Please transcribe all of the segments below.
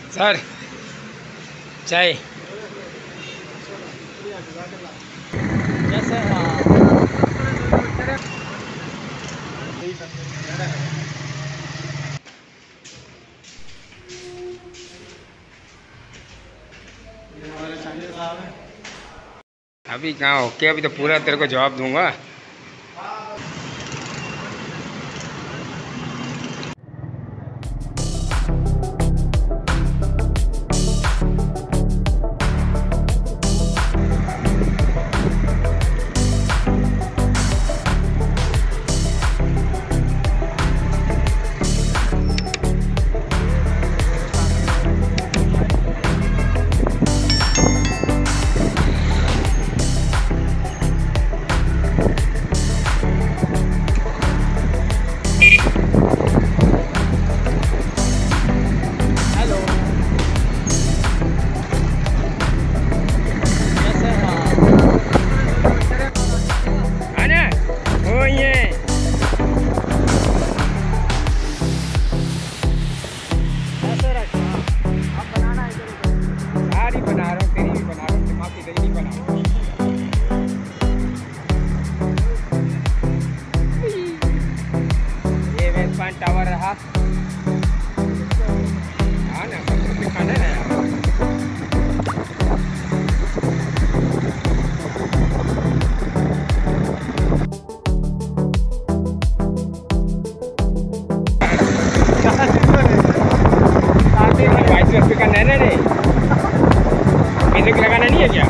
Sir चाय अभी कहाँ ओके, अभी तो पूरा तेरे को जवाब दूंगा। टावर रहा हाँ ना, सब कुछ दिखाना है यार। वाइस स्पीकर नहीं नहीं म्यूजिक लगाना नहीं है क्या?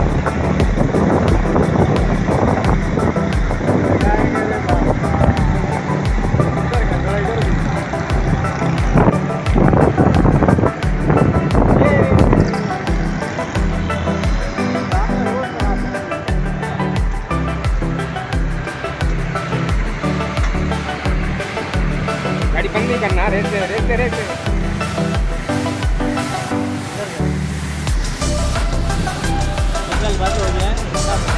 गाड़ी बंद नहीं करना, रेते रेते रेते बात हो गया है।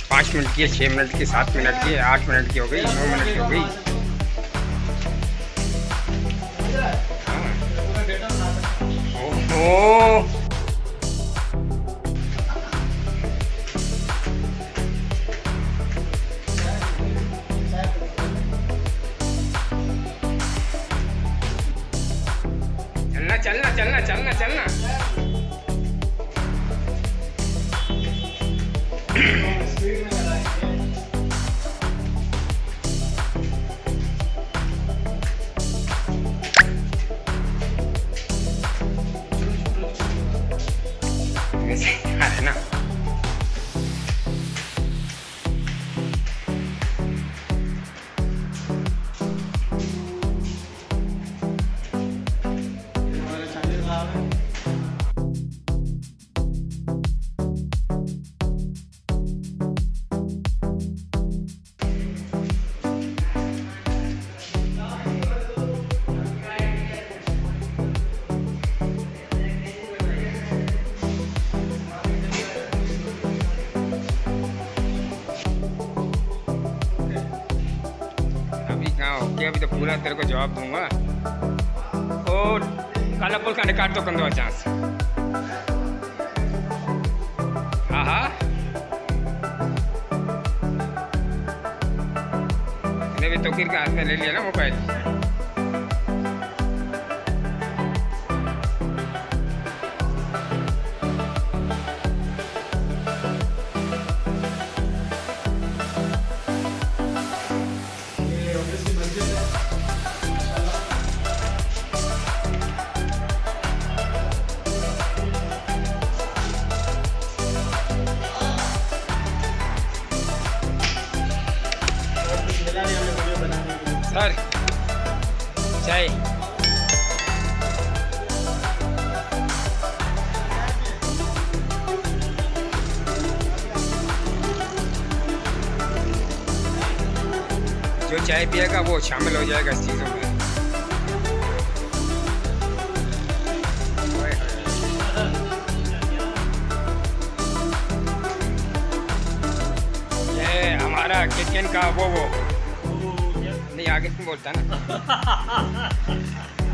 5 मिनट की है, 6 मिनट की, 7 मिनट की, 8 मिनट की हो गई, 9 मिनट की हो गई। ओहो, चलना चलना चलना चलना चलना। है ना, ओके अभी तो पूरा तेरे को जवाब दूंगा। और काला पुल का रिकॉर्ड तो कंदो चांस। हाँ हाँ, मैंने भी तोकीर के हाथ में ले लिया ना मोबाइल। सर चाय। जो चाय पिएगा वो शामिल हो जाएगा इस चीज़ों में। ये हमारा किचन का वो नहीं आगे क्यों बोलता ना।